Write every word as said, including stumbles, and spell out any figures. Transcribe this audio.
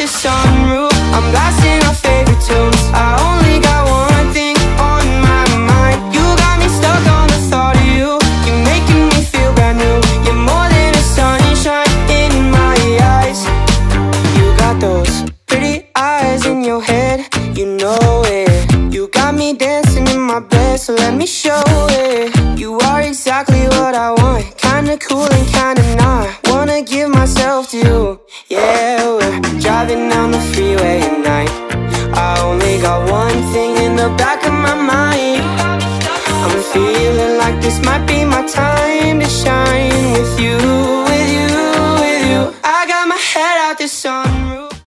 the sunroof, I'm blasting our favorite tunes. I only got one thing on my mind. You got me stuck on the thought of you. You're making me feel brand new. You're more than a sunshine in my eyes. You got those pretty eyes in your head, you know it. You got me dancing in my bed, so let me show it. You are exactly what I want, kinda cool and kinda not. Wanna give myself to you. Yeah, we're driving down the freeway at night. I only got one thing in the back